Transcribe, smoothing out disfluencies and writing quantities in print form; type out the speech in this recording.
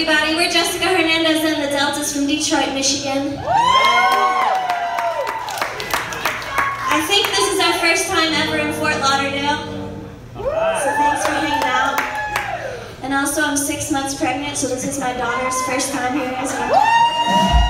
everybody. We're Jessica Hernandez and the Deltas from Detroit, Michigan. I think this is our first time ever in Fort Lauderdale. So thanks for hanging out. And also I'm 6 months pregnant, so this is my daughter's first time here as well.